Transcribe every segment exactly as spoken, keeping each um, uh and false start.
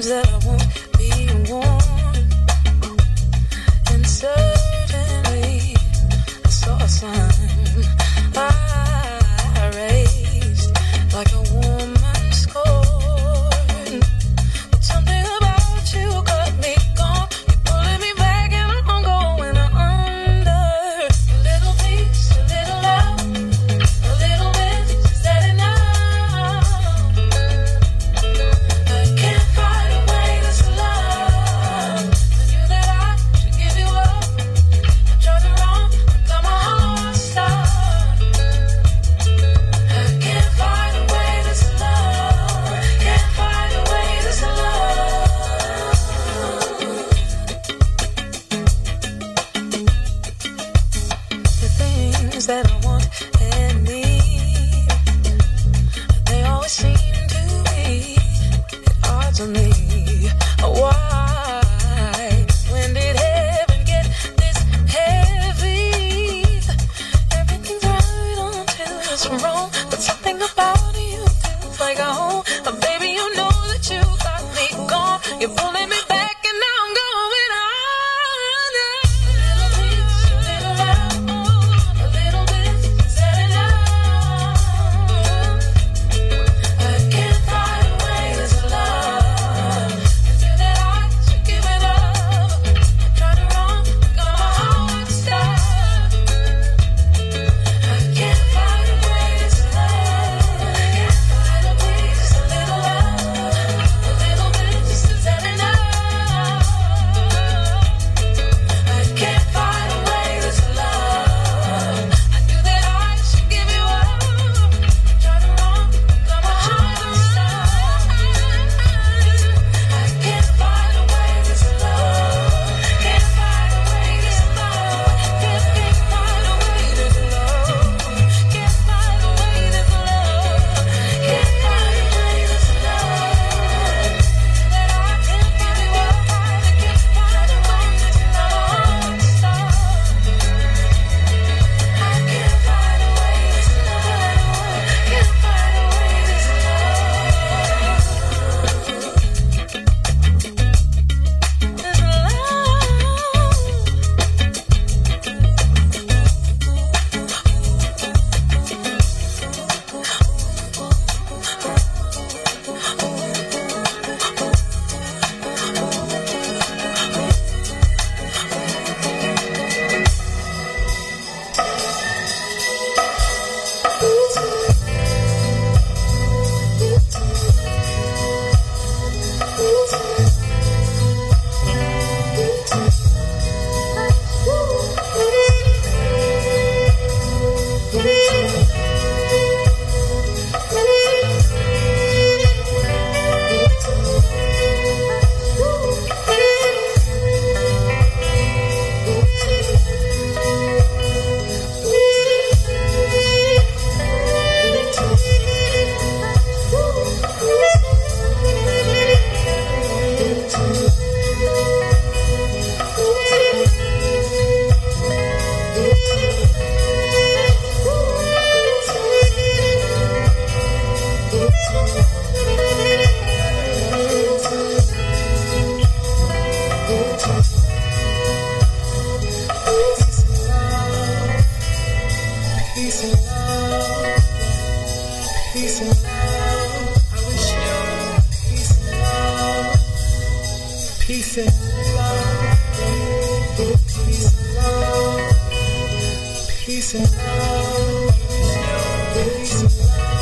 things that I won't be warned. And suddenly I saw a sign I raised like a woman scorned. But something about you got me gone. You're pulling me back and I'm going under. A little peace, a little love, a little bit, is that enough? I can't fight away this love. I knew that I should give you up. I tried it wrong, got my heart stopped. I can't fight away this love. Can't fight away this love. The things that I want and need, they always seem to be at odds with me. Why? When did heaven get this heavy? Everything's right until it's wrong, but something about you feels like a home. But baby, you know that you got me gone. You're pulling me back and now I'm going under. A little peace, a little love, a little bit, is that enough? I can't fight away this love. I knew that I should give it up. I tried it wrong, got my heart stopped. I can't fight away this love. Can't fight away just a little love, a little bit, just is that enough? I can't fight away this love. I knew that I should give you up. I tried it wrong, got my heart stopped. I can't fight away this love. Can't fight away this love. Can't, can't fight away this love. Can't fight away this love. Can't fight away this love. That I can't give you up. I can't fight away this love. Stop. I can't fight away this love. Can't fight away this Peace and love, peace and love. I wish you peace and love, peace and love, peace and love, peace and love, peace and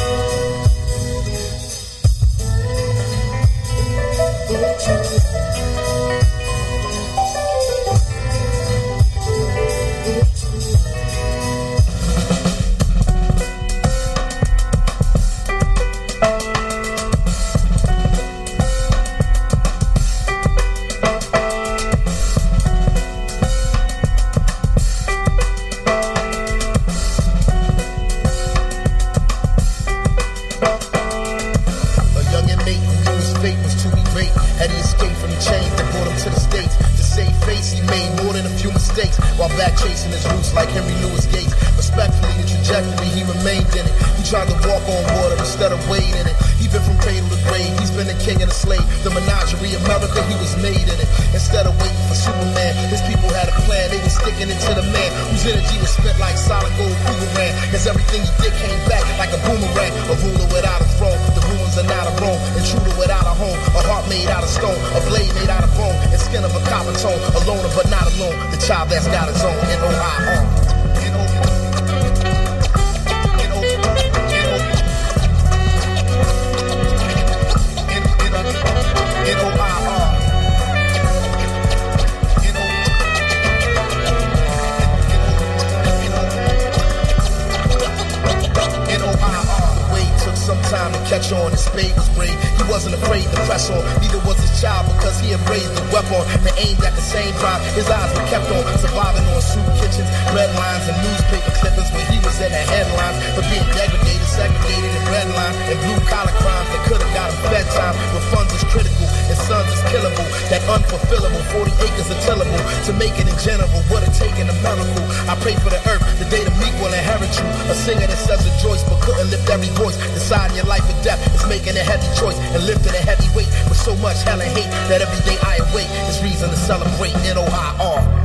while back chasing his roots like Henry Louis Gates. Respectfully, the trajectory, he remained in it. He tried to walk on water instead of wade in it. He been from cradle to grave, he's been the king and the slave. The menagerie of America, he was made in it. Instead of waiting for Superman, his people had a plan. They were sticking it to the man whose energy was spent like solid gold boomerang. Cause everything he did came back like a boomerang. A ruler without a throne, the ruins are not a Rome. Intruder without a home, a heart made out of stone, a blade made out of bone, and skin of a copper tone. A loner but not alone, the child that's got his own. N O I R. N O I R. N O I R. Some time to catch on, his spade was brave. He wasn't afraid to press on, neither was his child, because he had raised the weapon and aimed at the same time. His eyes were kept on surviving on soup kitchens, red lines, and newspaper clippings when he was in the headlines for being degraded, segregated, and red line and blue collar crimes that could have got him bedtime. When funds is critical and sons is killable, that unfulfillable forty acres are tillable. To make it in general would have taken a miracle. I pray for the earth, the day the meek will inherit you. A singer that says rejoice but couldn't lift every voice. Deciding your life or death is making a heavy choice and lifting a heavy weight with so much hell and hate that every day I awake is reason to celebrate. N O I R.